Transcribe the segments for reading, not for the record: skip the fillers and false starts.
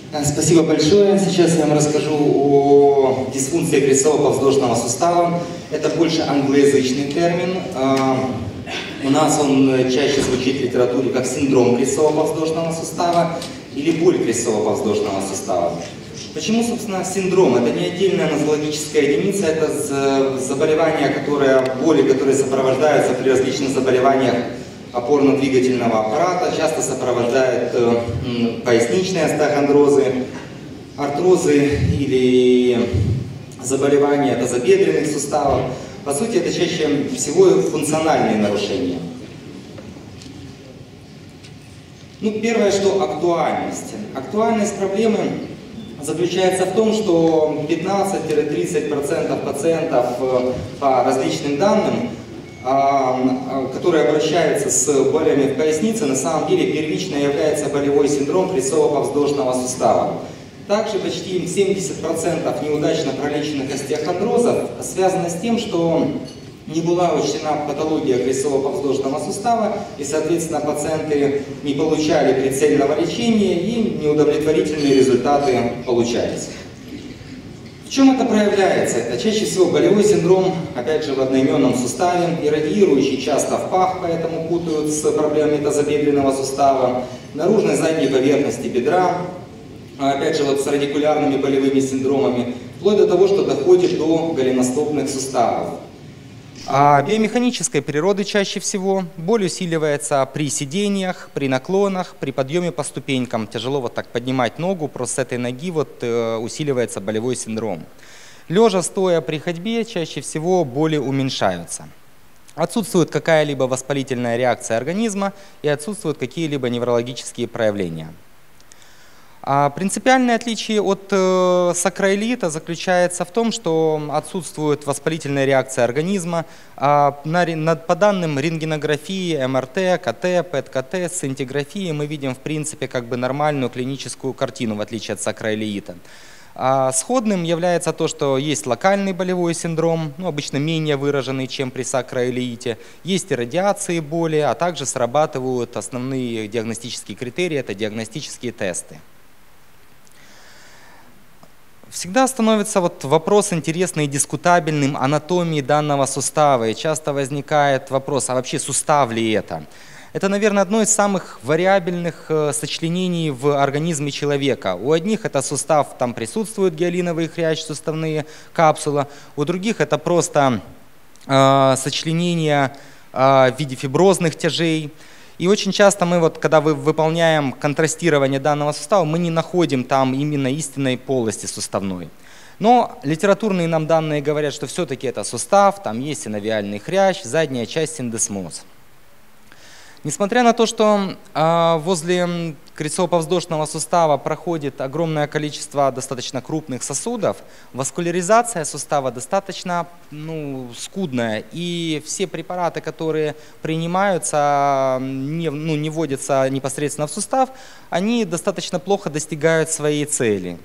Спасибо большое. Сейчас я вам расскажу о дисфункции крестцово-подвздошного сустава. Это больше англоязычный термин. У нас он чаще звучит в литературе как синдром крестцово-подвздошного сустава или боль крестцово-подвздошного сустава. Почему, собственно, синдром? Это не отдельная нозологическая единица, это заболевания, боли, которые сопровождаются при различных заболеваниях опорно-двигательного аппарата, часто сопровождает поясничные остеохондрозы, артрозы или заболевания тазобедренных суставов. По сути, это чаще всего функциональные нарушения. Первое, что актуальность. Актуальность проблемы заключается в том, что 15-30% пациентов по различным данным, которые обращаются с болями в пояснице, на самом деле первично является болевой синдром крестцово-подвздошного сустава. Также почти 70% неудачно пролеченных остеохондрозов связано с тем, что не была учтена патология крестцово-подвздошного сустава, и, соответственно, пациенты не получали прицельного лечения, и неудовлетворительные результаты получались. В чем это проявляется? Это чаще всего болевой синдром, опять же, в одноименном суставе, иррадиирующий часто в пах, поэтому путают с проблемами тазобедренного сустава, наружной задней поверхности бедра, опять же, с радикулярными болевыми синдромами, вплоть до того, что доходит до голеностопных суставов. А биомеханической природы чаще всего боль усиливается при сидениях, при наклонах, при подъеме по ступенькам. Тяжело вот так поднимать ногу, просто с этой ноги усиливается болевой синдром. Лежа, стоя при ходьбе, чаще всего боли уменьшаются. Отсутствует какая-либо воспалительная реакция организма и отсутствуют какие-либо неврологические проявления. Принципиальное отличие от сакроилита заключается в том, что отсутствует воспалительная реакция организма. По данным рентгенографии, МРТ, КТ, ПЭТ-КТ, сцинтиграфии мы видим в принципе нормальную клиническую картину, в отличие от сакроилита. Сходным является то, что есть локальный болевой синдром, обычно менее выраженный, чем при сакроилите. Есть и радиации боли, а также срабатывают основные диагностические критерии, это диагностические тесты. Всегда становится вопрос интересный и дискутабельным анатомии данного сустава. И часто возникает вопрос, а вообще сустав ли это? Это, наверное, одно из самых вариабельных сочленений в организме человека. У одних это сустав, там присутствует гиалиновый хрящ, суставные капсулы. У других это просто сочленение в виде фиброзных тяжей. И очень часто мы, когда выполняем контрастирование данного сустава, мы не находим там именно истинной полости суставной. Но литературные нам данные говорят, что все-таки это сустав, там есть синовиальный хрящ, задняя часть синдесмоз. Несмотря на то, что возле крестцово-подвздошного сустава проходит огромное количество достаточно крупных сосудов, васкуляризация сустава достаточно скудная. И все препараты, которые принимаются, не вводятся непосредственно в сустав, они достаточно плохо достигают своей цели.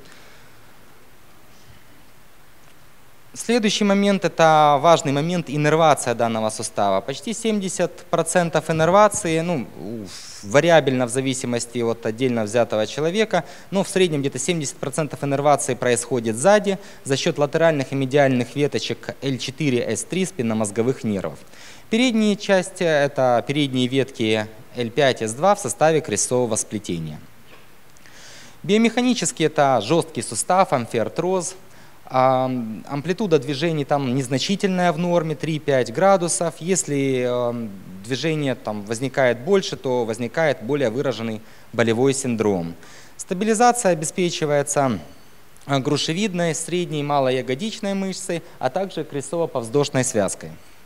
Следующий момент – это важный момент – иннервация данного сустава. Почти 70% иннервации, вариабельно в зависимости от отдельно взятого человека, но в среднем где-то 70% иннервации происходит сзади за счет латеральных и медиальных веточек L4, S3 спинномозговых нервов. Передние части – это передние ветки L5, S2 в составе крестцового сплетения. Биомеханически это жесткий сустав, амфиартроз. Амплитуда движений там незначительная в норме, 3-5 градусов. Если движение возникает больше, то возникает более выраженный болевой синдром. Стабилизация обеспечивается грушевидной, средней и малоягодичной мышцей, а также крестцово-подвздошной связкой.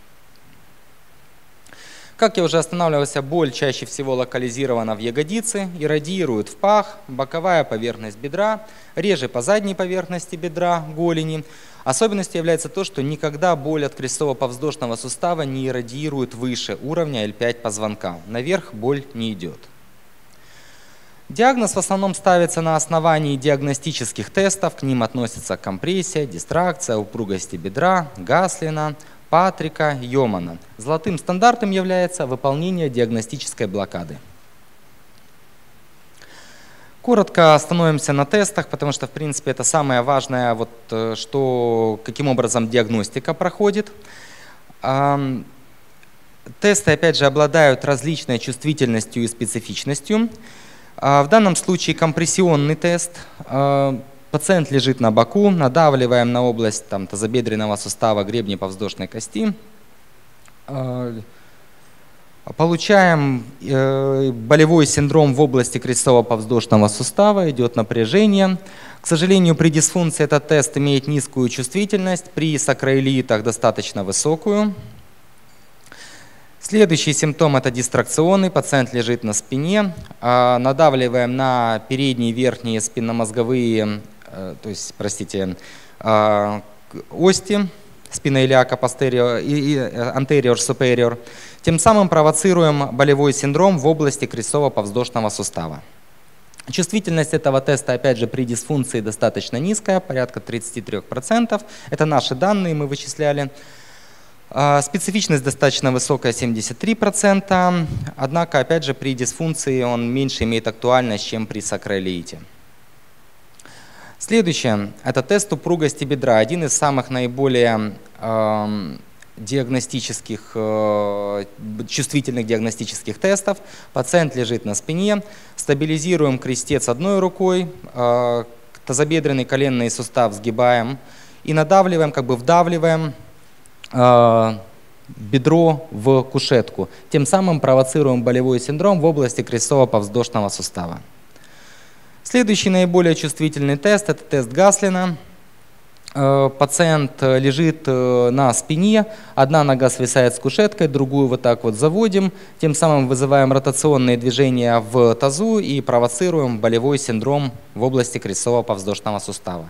Как я уже останавливался, боль чаще всего локализирована в ягодице, иррадиирует в пах, боковая поверхность бедра, реже по задней поверхности бедра, голени. Особенностью является то, что никогда боль от крестцово-подвздошного сустава не иррадиирует выше уровня L5 позвонка. Наверх боль не идет. Диагноз в основном ставится на основании диагностических тестов. К ним относятся компрессия, дистракция, упругости бедра, Гаслина, Патрика, Йомана. Золотым стандартом является выполнение диагностической блокады. Коротко остановимся на тестах, потому что, в принципе, это самое важное, вот, каким образом диагностика проходит. Тесты, опять же, обладают различной чувствительностью и специфичностью. В данном случае компрессионный тест. Пациент лежит на боку, надавливаем на область тазобедренного сустава, гребня подвздошной кости. Получаем болевой синдром в области крестцово-подвздошного сустава, идет напряжение. К сожалению, при дисфункции этот тест имеет низкую чувствительность, при сакроилиитах достаточно высокую. Следующий симптом – это дистракционный, пациент лежит на спине. Надавливаем на передние, верхние спинномозговые, ости, спина илиака posterior и anterior superior. Тем самым провоцируем болевой синдром в области крестцово-подвздошного сустава. Чувствительность этого теста, опять же, при дисфункции достаточно низкая, порядка 33%. Это наши данные, мы вычисляли. Специфичность достаточно высокая, 73%. Однако, опять же, при дисфункции он меньше имеет актуальность, чем при сакроилиите. Следующее – это тест упругости бедра. Один из самых наиболее чувствительных диагностических тестов. Пациент лежит на спине, стабилизируем крестец одной рукой, тазобедренный коленный сустав сгибаем и надавливаем, вдавливаем бедро в кушетку. Тем самым провоцируем болевой синдром в области крестцово-подвздошного сустава. Следующий наиболее чувствительный тест – это тест Гаслина. Пациент лежит на спине, одна нога свисает с кушеткой, другую вот так вот заводим, тем самым вызываем ротационные движения в тазу и провоцируем болевой синдром в области крестцово-подвздошного сустава.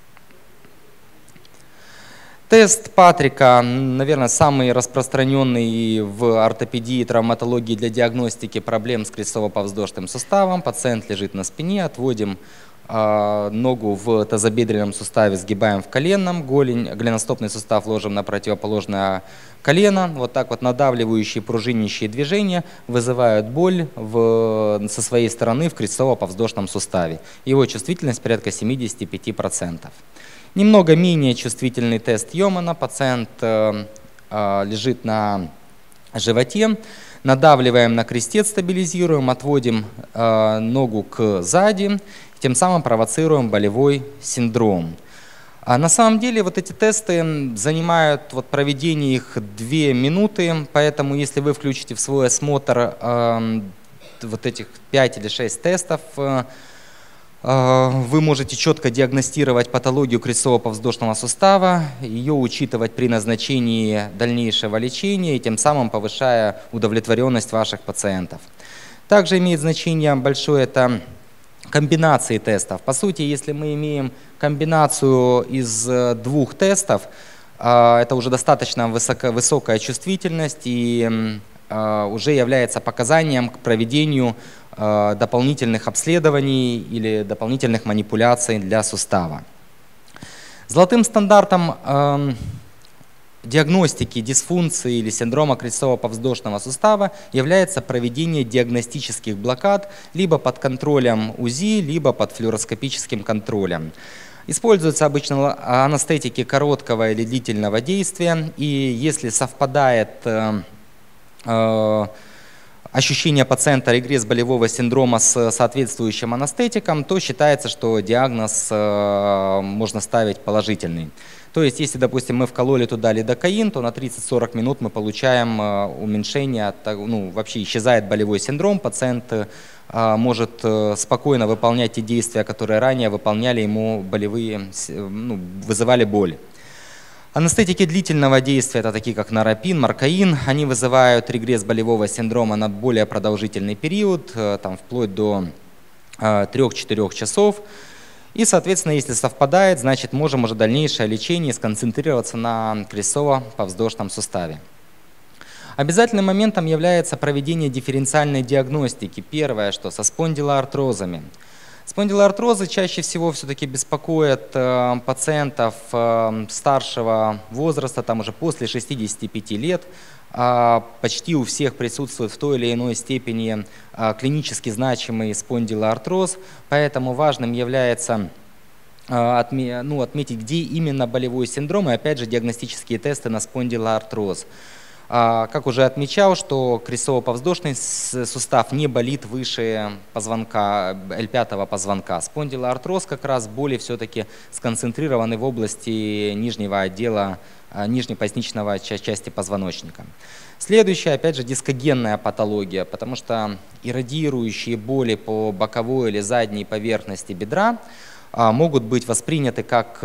Тест Патрика, наверное, самый распространенный в ортопедии и травматологии для диагностики проблем с крестцово-подвздошным суставом. Пациент лежит на спине, отводим ногу в тазобедренном суставе, сгибаем в коленном, голеностопный сустав ложим на противоположное колено. Вот так вот надавливающие, пружинящие движения вызывают боль со своей стороны в крестцово-подвздошном суставе. Его чувствительность порядка 75%. Немного менее чувствительный тест Йомана. Пациент лежит на животе, надавливаем на крестец, стабилизируем, отводим ногу сзади, тем самым провоцируем болевой синдром. На самом деле вот эти тесты занимают, проведение их 2 минуты, поэтому если вы включите в свой осмотр вот этих 5 или 6 тестов, вы можете четко диагностировать патологию крестцово-подвздошного сустава, ее учитывать при назначении дальнейшего лечения и тем самым повышая удовлетворенность ваших пациентов. Также имеет значение большое это комбинации тестов. По сути, если мы имеем комбинацию из 2 тестов, это уже достаточно высокая чувствительность и уже является показанием к проведению дополнительных обследований или дополнительных манипуляций для сустава. Золотым стандартом диагностики дисфункции или синдрома крестцово-подвздошного сустава является проведение диагностических блокад либо под контролем УЗИ, либо под флюороскопическим контролем. Используются обычно анестетики короткого или длительного действия, и если совпадает ощущение пациента регресс болевого синдрома с соответствующим анестетиком, то считается, что диагноз можно ставить положительный. То есть, если, допустим, мы вкололи туда лидокаин, то на 30-40 минут мы получаем уменьшение, вообще исчезает болевой синдром, пациент может спокойно выполнять те действия, которые ранее выполняли ему вызывали боль. Анестетики длительного действия, это такие как норопин, маркаин, они вызывают регресс болевого синдрома на более продолжительный период, вплоть до 3-4 часов. И, соответственно, если совпадает, значит, можем уже дальнейшее лечение сконцентрироваться на крестцово-подвздошном суставе. Обязательным моментом является проведение дифференциальной диагностики. Первое, что со спондилоартрозами. Спондилоартрозы чаще всего все-таки беспокоят пациентов старшего возраста, там уже после 65 лет. Почти у всех присутствует в той или иной степени клинически значимый спондилоартроз, поэтому важным является отметить, где именно болевой синдром, и опять же диагностические тесты на спондилоартроз. Как уже отмечал, что крестцово-подвздошный сустав не болит выше позвонка, L5 позвонка. Спондилоартроз как раз боли все-таки сконцентрированы в области нижнего отдела, нижнепоясничного части позвоночника. Следующая, опять же, дискогенная патология, потому что иррадиирующие боли по боковой или задней поверхности бедра могут быть восприняты как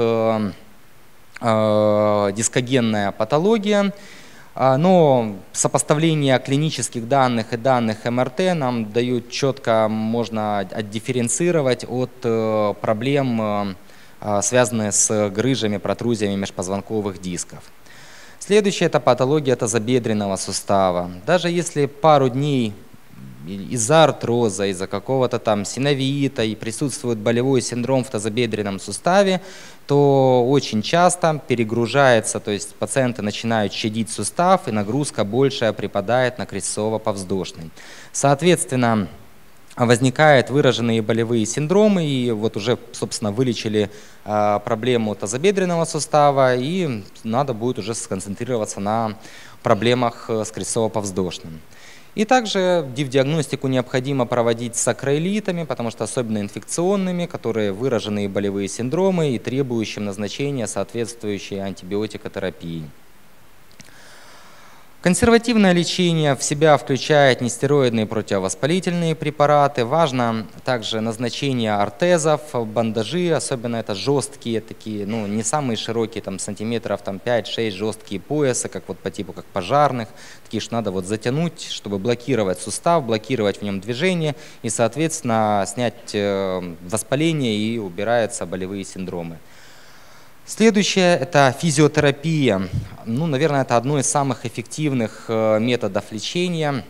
дискогенная патология. Но сопоставление клинических данных и данных МРТ нам дают четко, можно отдифференцировать от проблем, связанных с грыжами, протрузиями межпозвонковых дисков. Следующая это патология тазобедренного сустава. Даже если пару дней из-за артроза, из-за какого-то там синовиита и присутствует болевой синдром в тазобедренном суставе, то очень часто перегружается, то есть пациенты начинают щадить сустав, и нагрузка большая припадает на крестцово-подвздошный. Соответственно, возникают выраженные болевые синдромы, и вот уже, собственно, вылечили проблему тазобедренного сустава, и надо будет уже сконцентрироваться на проблемах с крестцово-подвздошным. И также диагностику необходимо проводить с акроэлитами, потому что особенно инфекционными, которые выраженные болевые синдромы и требующим назначения соответствующей антибиотикотерапии. Консервативное лечение в себя включает нестероидные противовоспалительные препараты. Важно также назначение ортезов, бандажи, особенно это жесткие, такие, не самые широкие, там, сантиметров 5-6 жесткие поясы, как вот по типу как пожарных, такие, что надо вот затянуть, чтобы блокировать сустав, блокировать в нем движение и, соответственно, снять воспаление и убираются болевые синдромы. Следующее – это физиотерапия. Наверное, это одно из самых эффективных методов лечения.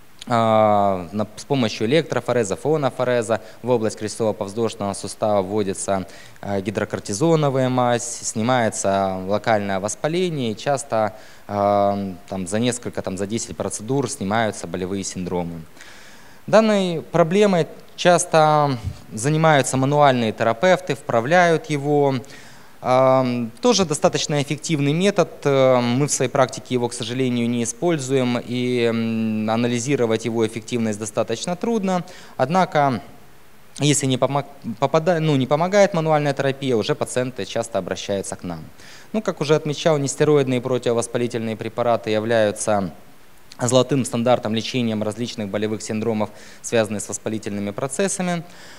С помощью электрофореза, фонофореза в область крестцово-подвздошного сустава вводится гидрокортизоновая мазь, снимается локальное воспаление, и часто за несколько, за 10 процедур снимаются болевые синдромы. Данной проблемой часто занимаются мануальные терапевты, вправляют его. Тоже достаточно эффективный метод, мы в своей практике его, к сожалению, не используем, и анализировать его эффективность достаточно трудно. Однако, если не помогает мануальная терапия, уже пациенты часто обращаются к нам. Как уже отмечал, нестероидные противовоспалительные препараты являются золотым стандартом лечения различных болевых синдромов, связанных с воспалительными процессами.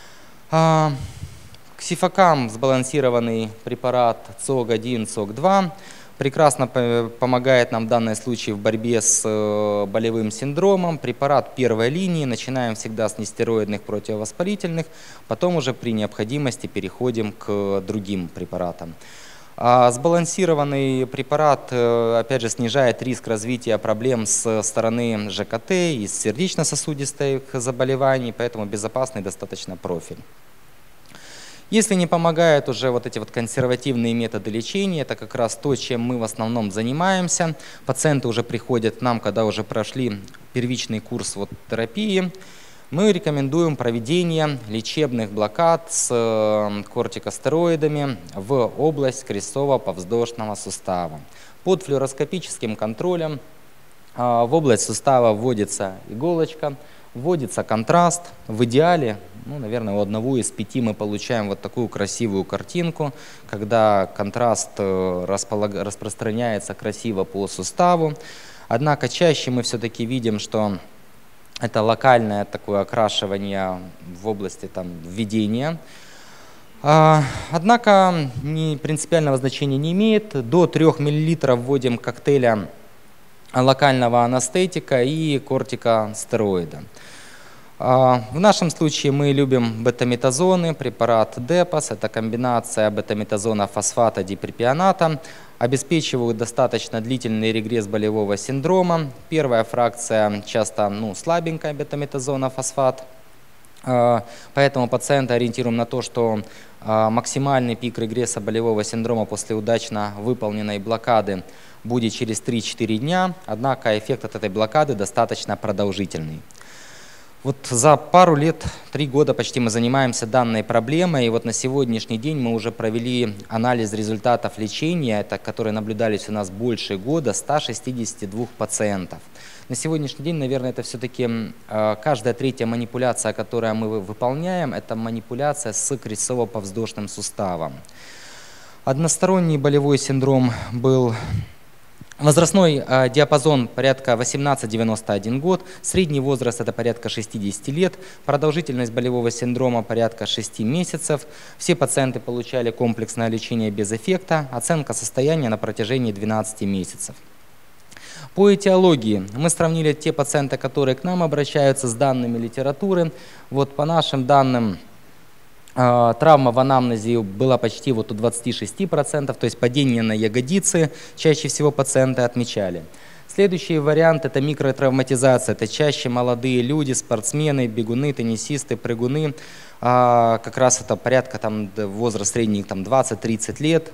Ксифокам, сбалансированный препарат ЦОГ-1, ЦОГ-2, прекрасно помогает нам в данном случае в борьбе с болевым синдромом. Препарат первой линии, начинаем всегда с нестероидных противовоспалительных, потом уже при необходимости переходим к другим препаратам. Сбалансированный препарат, опять же, снижает риск развития проблем с стороны ЖКТ и сердечно-сосудистых заболеваний, поэтому безопасный достаточно профиль. Если не помогают уже вот эти консервативные методы лечения, это как раз то, чем мы в основном занимаемся. Пациенты уже приходят к нам, когда уже прошли первичный курс терапии. Мы рекомендуем проведение лечебных блокад с кортикостероидами в область крестцово-подвздошного сустава. Под флюороскопическим контролем в область сустава вводится иголочка, вводится контраст. В идеале, наверное, у одного из 5 мы получаем вот такую красивую картинку, когда контраст распространяется красиво по суставу. Однако чаще мы все-таки видим, что это локальное такое окрашивание в области введения. Однако принципиального значения не имеет. До 3 мл вводим коктейля локального анестетика и кортикостероида. В нашем случае мы любим бетаметазоны, препарат Депас, это комбинация бетаметазона, фосфата, дипропионата, обеспечивают достаточно длительный регресс болевого синдрома. Первая фракция часто слабенькая бетаметазона, фосфат, Поэтому пациента ориентируем на то, что максимальный пик регресса болевого синдрома после удачно выполненной блокады будет через 3-4 дня, однако эффект от этой блокады достаточно продолжительный. Вот за пару лет, 3 года почти мы занимаемся данной проблемой, и вот на сегодняшний день мы уже провели анализ результатов лечения, которые наблюдались у нас больше года, 162 пациентов. На сегодняшний день, наверное, это все-таки каждая третья манипуляция, которую мы выполняем, это манипуляция с крестцово-подвздошным суставом. Односторонний болевой синдром был... Возрастной диапазон порядка 18-91 год, средний возраст это порядка 60 лет, продолжительность болевого синдрома порядка 6 месяцев. Все пациенты получали комплексное лечение без эффекта, оценка состояния на протяжении 12 месяцев. По этиологии мы сравнили те пациенты, которые к нам обращаются с данными литературы. Вот по нашим данным, травма в анамнезе была почти вот у 26%, то есть падение на ягодицы чаще всего пациенты отмечали. Следующий вариант – это микротравматизация. Это чаще молодые люди, спортсмены, бегуны, теннисисты, прыгуны. Как раз это порядка, возраст средний 20-30 лет,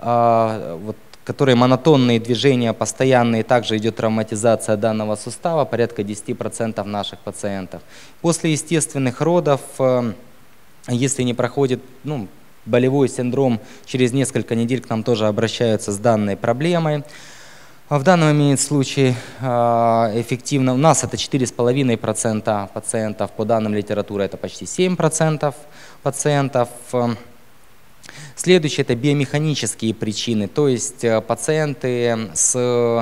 которые монотонные движения, постоянные, также идет травматизация данного сустава, порядка 10% наших пациентов. После естественных родов, если не проходит болевой синдром, через несколько недель к нам тоже обращаются с данной проблемой. В данном момент случае эффективно, у нас это 4,5% пациентов, по данным литературы это почти 7% пациентов. Следующее – это биомеханические причины, то есть пациенты с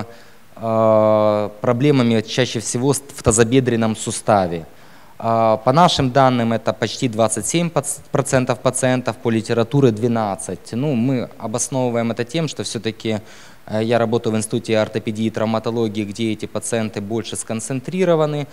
проблемами чаще всего в тазобедренном суставе. По нашим данным это почти 27% пациентов, по литературе 12%. Мы обосновываем это тем, что все-таки я работаю в институте ортопедии и травматологии, где эти пациенты больше сконцентрированы.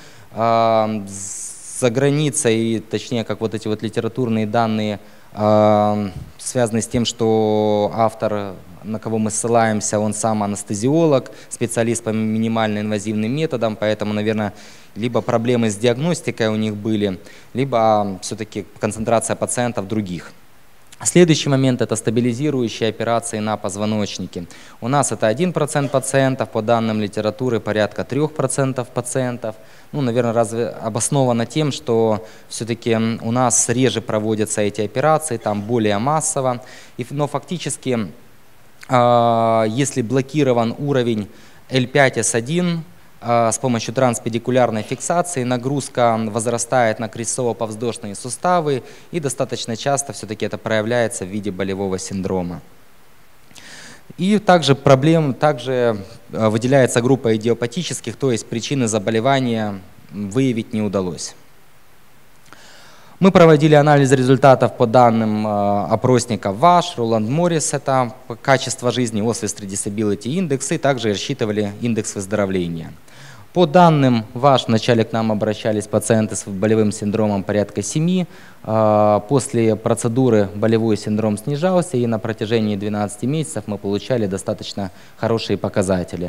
За границей, точнее, как вот эти вот литературные данные, связаны с тем, что автор, на кого мы ссылаемся, он сам анестезиолог, специалист по минимально инвазивным методам, поэтому, наверное, либо проблемы с диагностикой у них были, либо все-таки концентрация пациентов других. Следующий момент – это стабилизирующие операции на позвоночнике. У нас это 1% пациентов, по данным литературы порядка 3% пациентов. Наверное, обосновано тем, что все-таки у нас реже проводятся эти операции, там более массово. Но фактически, если блокирован уровень L5-S1, с помощью транспедикулярной фиксации нагрузка возрастает на крестцово-подвздошные суставы, и достаточно часто все-таки это проявляется в виде болевого синдрома. И также выделяется группа идиопатических, то есть причины заболевания выявить не удалось. Мы проводили анализ результатов по данным опросников ВАШ, Роланд Моррис, это качество жизни, Oswestry Disability Index, и также рассчитывали индекс выздоровления. По данным ВАШ вначале к нам обращались пациенты с болевым синдромом порядка 7. После процедуры болевой синдром снижался, и на протяжении 12 месяцев мы получали достаточно хорошие показатели.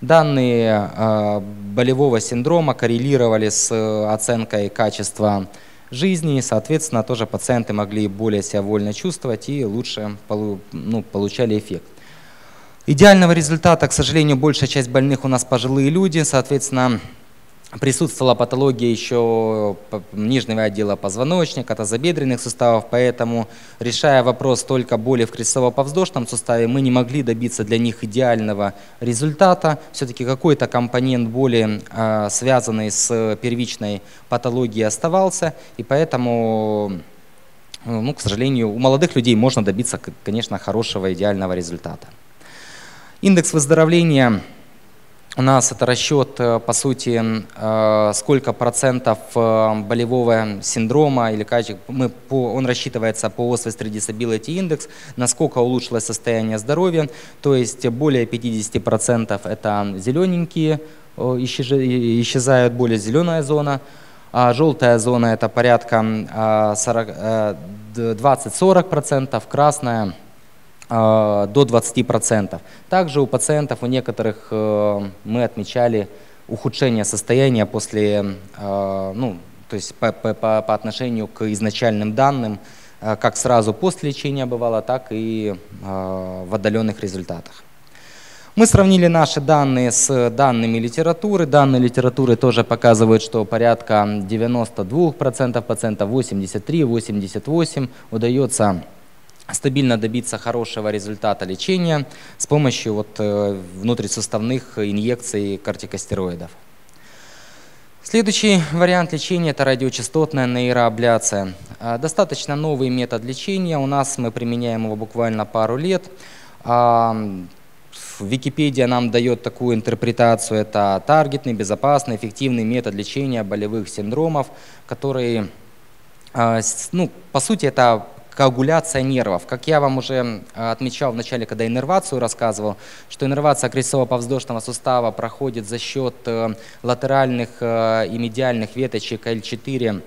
Данные болевого синдрома коррелировали с оценкой качества жизни, и, соответственно, тоже пациенты могли более себя вольно чувствовать и лучше получали эффект. Идеального результата, к сожалению, большая часть больных у нас пожилые люди, соответственно, присутствовала патология еще нижнего отдела позвоночника, тазобедренных суставов, поэтому, решая вопрос только боли в крестцово-подвздошном суставе, мы не могли добиться для них идеального результата. Все-таки какой-то компонент боли, связанный с первичной патологией, оставался, и поэтому, к сожалению, у молодых людей можно добиться, конечно, хорошего идеального результата. Индекс выздоровления у нас это расчет, по сути, сколько процентов болевого синдрома, или он рассчитывается по Oswestry Disability Index, насколько улучшилось состояние здоровья, то есть более 50% это зелененькие, исчезает более зеленая зона, а желтая зона это порядка 20-40%, красная до 20%. Также у пациентов, у некоторых мы отмечали ухудшение состояния после то есть по отношению к изначальным данным, как сразу после лечения бывало, так и в отдаленных результатах. Мы сравнили наши данные с данными литературы. Данные литературы тоже показывают, что порядка 92% пациентов, 83-88% удается стабильно добиться хорошего результата лечения с помощью внутрисуставных инъекций кортикостероидов. Следующий вариант лечения – это радиочастотная нейроабляция. Достаточно новый метод лечения. У нас мы применяем его буквально пару лет. Википедия нам дает такую интерпретацию. Это таргетный, безопасный, эффективный метод лечения болевых синдромов, который, по сути, это коагуляция нервов. Как я вам уже отмечал в начале, когда иннервацию рассказывал, что иннервация крестцово-подвздошного сустава проходит за счет латеральных и медиальных веточек L4,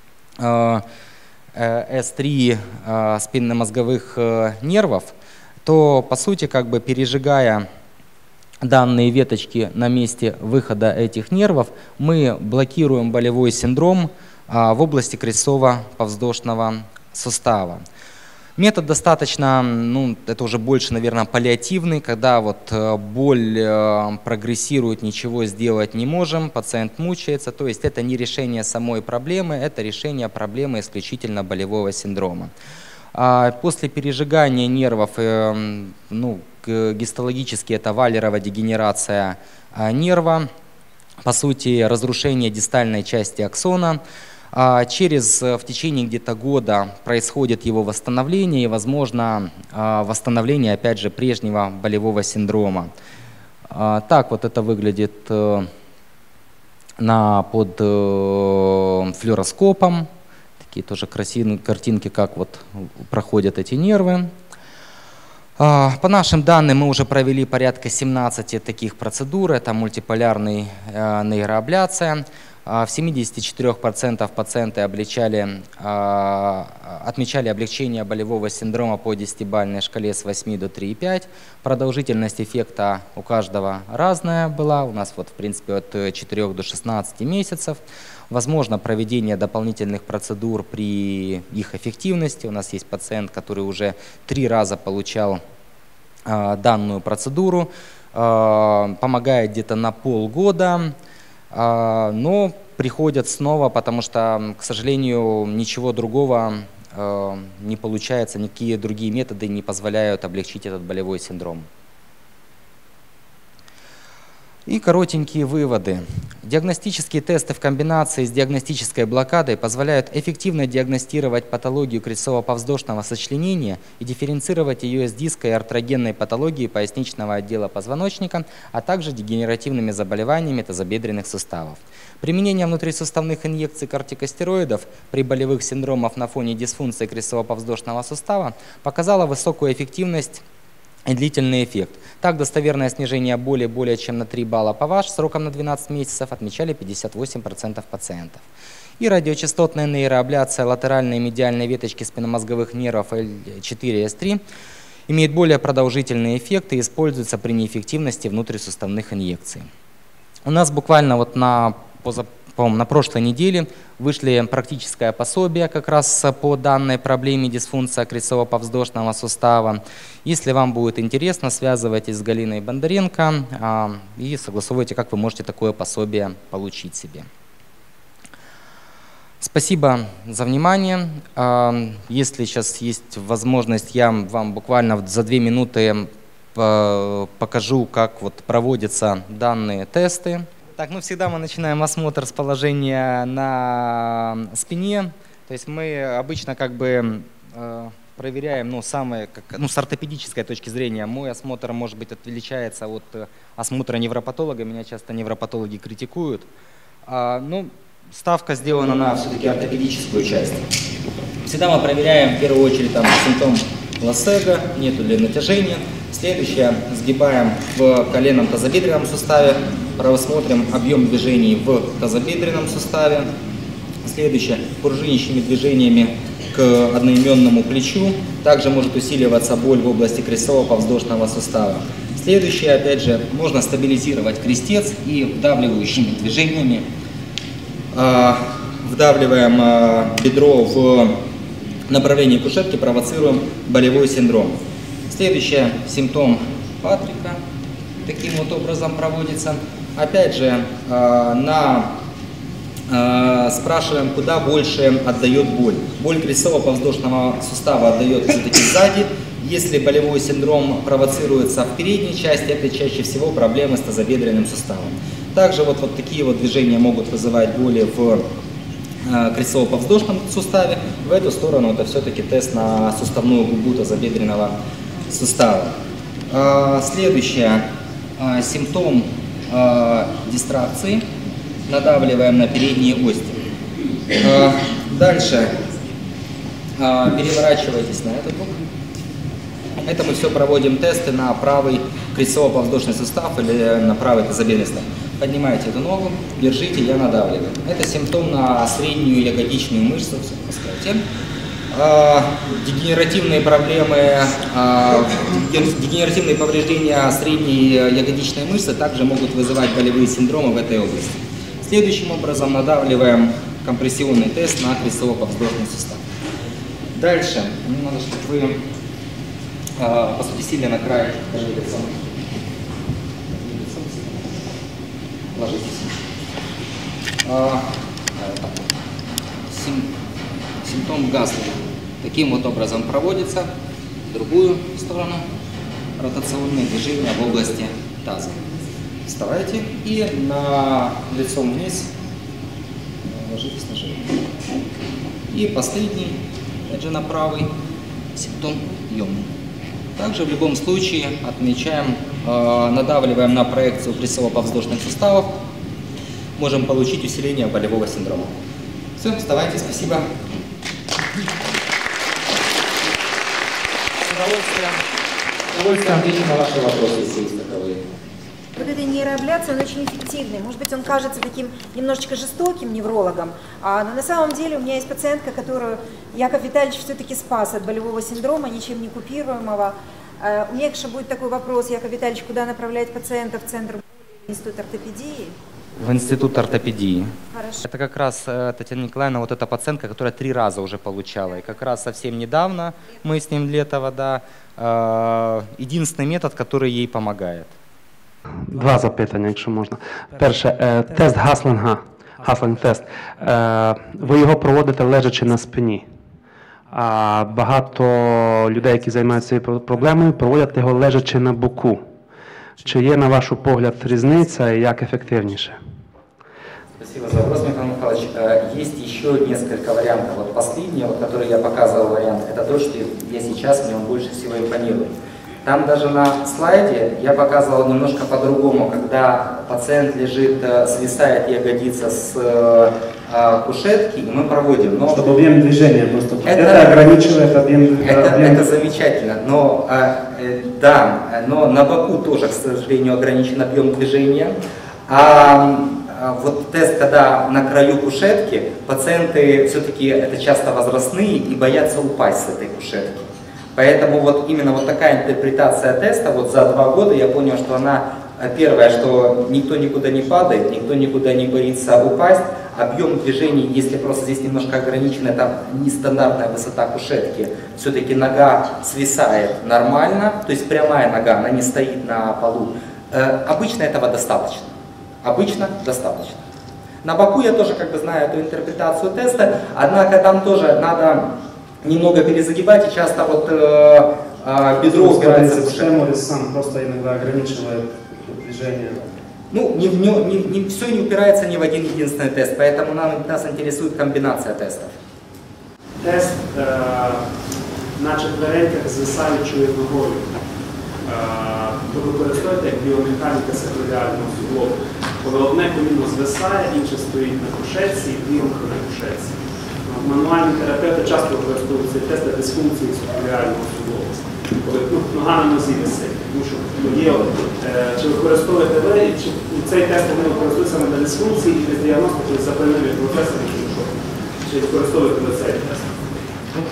S3 спинномозговых нервов, то, по сути, пережигая данные веточки на месте выхода этих нервов, мы блокируем болевой синдром в области крестцово-подвздошного сустава. Метод достаточно, это уже больше, наверное, паллиативный, когда боль прогрессирует, ничего сделать не можем, пациент мучается, то есть это не решение самой проблемы, это решение проблемы исключительно болевого синдрома. После пережигания нервов, гистологически это валлерова дегенерация нерва, по сути разрушение дистальной части аксона. В течение где-то года происходит его восстановление и, возможно, восстановление, опять же, прежнего болевого синдрома. Так это выглядит под флюороскопом. Такие тоже красивые картинки, как проходят эти нервы. По нашим данным, мы уже провели порядка 17 таких процедур. Это мультиполярная нейроабляция. В 74% пациенты отмечали облегчение болевого синдрома по 10-бальной шкале с 8 до 3,5. Продолжительность эффекта у каждого разная была. У нас в принципе от 4 до 16 месяцев. Возможно проведение дополнительных процедур при их эффективности. У нас есть пациент, который уже 3 раза получал данную процедуру. Помогает где-то на полгода. Но приходят снова, потому что, к сожалению, ничего другого не получается, никакие другие методы не позволяют облегчить этот болевой синдром. И коротенькие выводы. Диагностические тесты в комбинации с диагностической блокадой позволяют эффективно диагностировать патологию крестцово-подвздошного сочленения и дифференцировать ее с диско- и артрогенной патологией поясничного отдела позвоночника, а также дегенеративными заболеваниями тазобедренных суставов. Применение внутрисуставных инъекций кортикостероидов при болевых синдромах на фоне дисфункции крестцово-подвздошного сустава показало высокую эффективность и длительный эффект. Так, достоверное снижение боли более чем на 3 балла по ВАШ сроком на 12 месяцев отмечали 58% пациентов. И радиочастотная нейроабляция латеральной и медиальной веточки спинномозговых нервов L4-S3 имеет более продолжительный эффект и используется при неэффективности внутрисуставных инъекций. У нас буквально на прошлой неделе вышли практическое пособие как раз по данной проблеме дисфункции крестцово-подвздошного сустава. Если вам будет интересно, связывайтесь с Галиной Бондаренко и согласовывайте, как вы можете такое пособие получить себе. Спасибо за внимание. Если сейчас есть возможность, я вам буквально за 2 минуты покажу, как проводятся данные тесты. Так, всегда мы начинаем осмотр с положения на спине. То есть мы обычно проверяем, с ортопедической точки зрения, мой осмотр, может быть, отличается от осмотра невропатолога. Меня часто невропатологи критикуют. Ставка сделана на все-таки ортопедическую часть. Всегда мы проверяем в первую очередь симптом Лассега, нету ли натяжения. Следующее, сгибаем в коленном тазобедренном суставе, просмотрим объем движений в тазобедренном суставе. Следующее, пружинищими движениями к одноименному плечу. Также может усиливаться боль в области крестцово-подвздошного сустава. Следующее, опять же, можно стабилизировать крестец и вдавливающими движениями вдавливаем бедро в направлении кушетки, провоцируем болевой синдром. Следующий симптом Патрика таким вот образом проводится. Опять же, спрашиваем, куда больше отдает боль. Боль крестцово-подвздошного сустава отдает все-таки сзади. Если болевой синдром провоцируется в передней части, это чаще всего проблемы с тазобедренным суставом. Также вот такие вот движения могут вызывать боли в крестцово-подвздошном суставе. В эту сторону это все-таки тест на суставную губу тазобедренного сустава. Следующий симптом дистракции. Надавливаем на передние ости. Дальше переворачивайтесь на этот бок. Это мы все проводим тесты на правый крестцово-подвздошный сустав или на правый тазобедренный сустав. Поднимайте эту ногу, держите, я надавливаю. Это симптом на среднюю ягодичную мышцу. Дегенеративные проблемы, дегенеративные повреждения средней ягодичной мышцы также могут вызывать болевые синдромы в этой области. Следующим образом надавливаем компрессионный тест на крестцово-подвздошный сустав. Дальше, мне надо, чтобы вы, по сути, сели на край лицом. Ложитесь. Симптом Гаслера. Таким вот образом проводится. В другую сторону. Ротационные движения в области таза. Вставайте и лицом вниз ложитесь на живот. И последний, опять же на правый, симптом Йома. Также в любом случае отмечаем, надавливаем на проекцию крестцово-подвздошных суставов, можем получить усиление болевого синдрома. Все, вставайте, спасибо. С удовольствием отвечу на ваши вопросы, если есть таковые. Вот эта нейроабляция, он очень эффективный. Может быть, он кажется таким немножечко жестоким неврологом, но на самом деле у меня есть пациентка, которую Яков Витальевич все-таки спас от болевого синдрома, ничем не купируемого. У меня еще будет такой вопрос, Яков Витальевич, куда направлять пациента в центр института ортопедии? В институт ортопедии. Хорошо. Это как раз Татьяна Николаевна, вот эта пациентка, которая 3 раза уже получала. И как раз совсем недавно мы с ним Летова, да, единственный метод, который ей помогает. Два запитання, якщо можна. Перше, тест Гаслинга, Гаслинг-тест. Ви його проводите лежачи на спині. А багато людей, які займаються цією проблемою, проводять його лежачи на боку. Чи є, на ваш погляд, різниця і як ефективніше? Спасибо за вопрос, Михаил Михайлович. Есть еще несколько вариантов. Вот последний, вот, который я показывал вариант, это то, что я сейчас, мне он больше всего импонирует. Там даже на слайде я показывал немножко по-другому, когда пациент лежит, свисает ягодица с кушетки, и мы проводим. Но чтобы объем движения просто это ограничивает объем. Это замечательно, но да, но на боку тоже, к сожалению, ограничен объем движения. Вот тест, когда на краю кушетки, пациенты все-таки это часто возрастные и боятся упасть с этой кушетки. Поэтому вот именно вот такая интерпретация теста, вот за 2 года я понял, что она, первое, что никто никуда не падает, никто никуда не боится упасть, объем движений, если просто здесь немножко ограничена, это нестандартная высота кушетки, все-таки нога свисает нормально, то есть прямая нога, она не стоит на полу. Обычно этого достаточно. Обычно достаточно. На боку я тоже как бы знаю эту интерпретацию теста, однако там тоже надо немного перезагибать, и часто вот бедро упирается в кушетку. Сам просто иногда ограничивает движение. Ну, все не упирается ни в один единственный тест, поэтому нас интересует комбинация тестов. Тест на четвереньках звисаючою ногою. Ви використовуєте як біомеханіка сакроіліального суглобу. Коли одне коліно звисає, інше стоїть на кушетці і дві руки на кушетці. Мануальні терапевти часто використовують цей тест для дисфункції сакроіліального суглобу. Коли нога на нозі висить. Тому що є, чи використовуєте ви, чи цей тест вони використовують саме для дисфункції і для діагностики запальними процесами, чи використовуєте ви цей тест?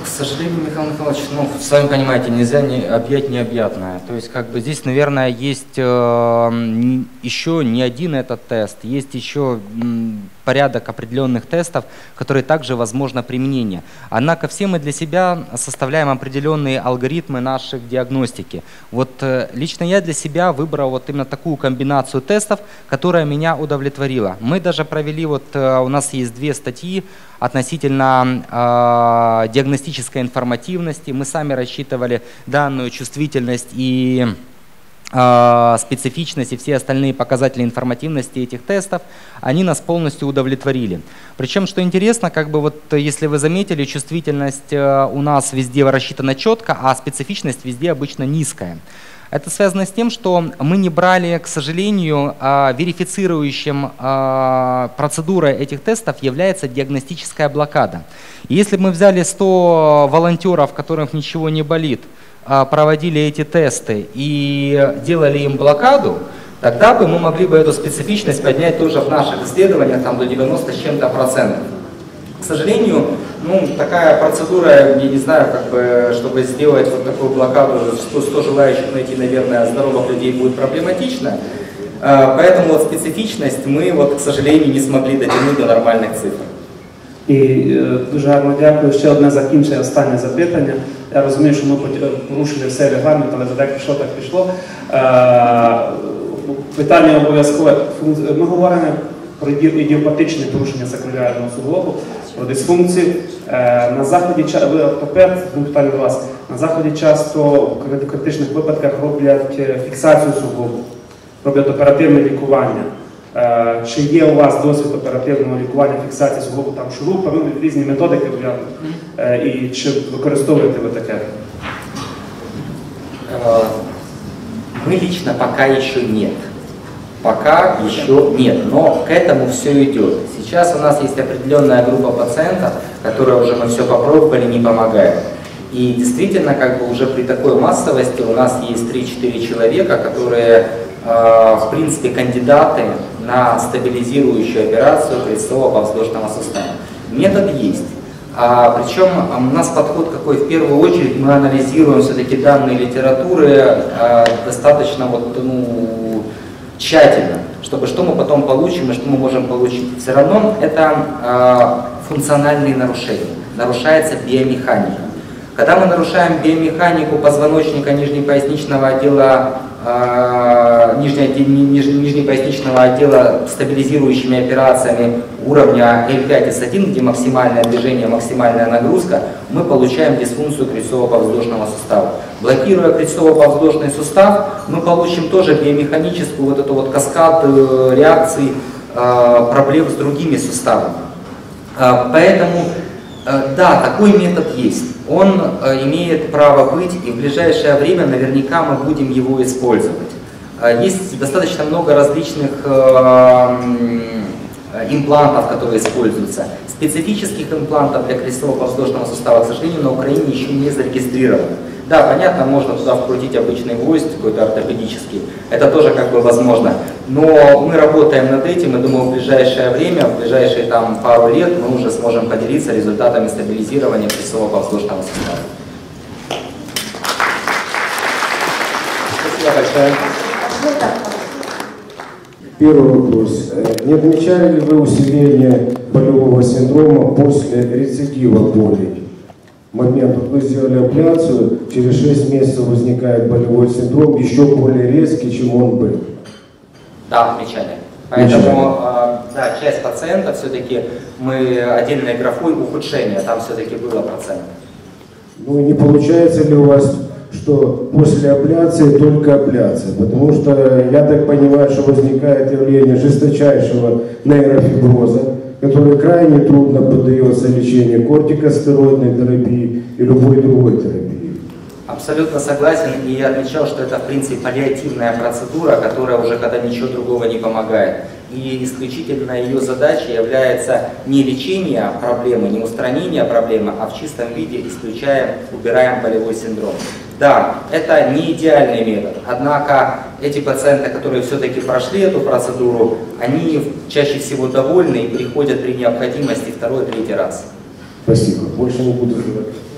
к сожалению, Михаил Михайлович, ну, сами понимаете, нельзя объять необъятное. То есть, как бы здесь, наверное, есть еще не один этот тест, есть еще порядок определенных тестов, которые также возможно применение. Однако все мы для себя составляем определенные алгоритмы нашей диагностики. Вот лично я для себя выбрал вот именно такую комбинацию тестов, которая меня удовлетворила. Мы даже провели, вот у нас есть 2 статьи относительно диагностической информативности. Мы сами рассчитывали данную чувствительность и специфичность и все остальные показатели информативности этих тестов, они нас полностью удовлетворили. Причем, что интересно, как бы вот, если вы заметили, чувствительность у нас везде рассчитана четко, а специфичность везде обычно низкая. Это связано с тем, что мы не брали, к сожалению, верифицирующим процедурой этих тестов является диагностическая блокада. И если бы мы взяли 100 волонтеров, которых ничего не болит, проводили эти тесты и делали им блокаду, тогда бы мы могли бы эту специфичность поднять тоже в наших исследованиях там, до 90 с чем-то %. К сожалению, ну, такая процедура, я не знаю, как бы, чтобы сделать вот такую блокаду, 100 желающих найти, наверное, здоровых людей будет проблематично. Поэтому вот специфичность мы, вот, к сожалению, не смогли дотянуть до нормальних цифр. І дуже гарно дякую. Ще одне закінчення, останнє запитання. Я розумію, що ми порушили все регламент, але вже так пішло, так пішло. Питання обов'язкове. Ми говоримо про ідіопатичне порушення сакроіліарного суглобу, про дисфункцію. На заході, ви ортопед, питання до вас, на заході часто в критичних випадках роблять фіксацію суглобу, роблять оперативне лікування. Чи є у вас досвід оперативного лікування, фіксації суглобу, там шурупами, різні методики, і чи використовуєте ви таке? Мы лично пока еще нет. Пока еще нет, но к этому все идет. Сейчас у нас есть определенная группа пациентов, которые уже мы все попробовали, не помогает. И действительно, как бы уже при такой массовости у нас есть 3-4 человека, которые, в принципе, кандидаты на стабилизирующую операцию крестцово-подвздошного сустава. Метод есть. Причем у нас подход какой? В первую очередь мы анализируем все-таки данные литературы достаточно вот, тщательно, чтобы что мы потом получим и что мы можем получить. Все равно это функциональные нарушения. Нарушается биомеханика. Когда мы нарушаем биомеханику позвоночника нижнепоясничного отдела, нижнепоясничного отдела стабилизирующими операциями уровня L5-S1, где максимальное движение, максимальная нагрузка, мы получаем дисфункцию крестцово-подвздошного сустава. Блокируя крестцово-подвздошный сустав, мы получим тоже биомеханическую вот эту вот каскад реакций, проблем с другими суставами. Поэтому да, такой метод есть. Он имеет право быть, и в ближайшее время наверняка мы будем его использовать. Есть достаточно много различных имплантов, которые используются. Специфических имплантов для крестцово-подвздошного сустава, к сожалению, на Украине еще не зарегистрировано. Да, понятно, можно туда вкрутить обычный гвоздь, какой-то ортопедический, это тоже как бы возможно. Но мы работаем над этим, и думаю, в ближайшее время, в ближайшие там пару лет мы уже сможем поделиться результатами стабилизирования крестцово-подвздошного сустава. Спасибо большое. Первый вопрос. Не отмечали ли вы усиление болевого синдрома после рецидива боли? В момент, вот вы сделали абляцию, через 6 месяцев возникает болевой синдром, еще более резкий, чем он был. Да, отмечали. Поэтому да, часть пациентов все-таки мы отдельной графой ухудшения, там все-таки было процент. Ну и не получается ли у вас, что после абляции только абляция? Потому что я так понимаю, что возникает явление жесточайшего нейрофиброза, который крайне трудно поддается лечению кортикостероидной терапии и любой другой терапии. Абсолютно согласен, и я отмечал, что это в принципе паллиативная процедура, которая уже когда ничего другого не помогает. И исключительно ее задачей является не лечение проблемы, не устранение проблемы, а в чистом виде исключаем, убираем болевой синдром. Да, это не идеальный метод, однако эти пациенты, которые все-таки прошли эту процедуру, они чаще всего довольны и приходят при необходимости 2-3 раз. Спасибо, больше не буду говорить.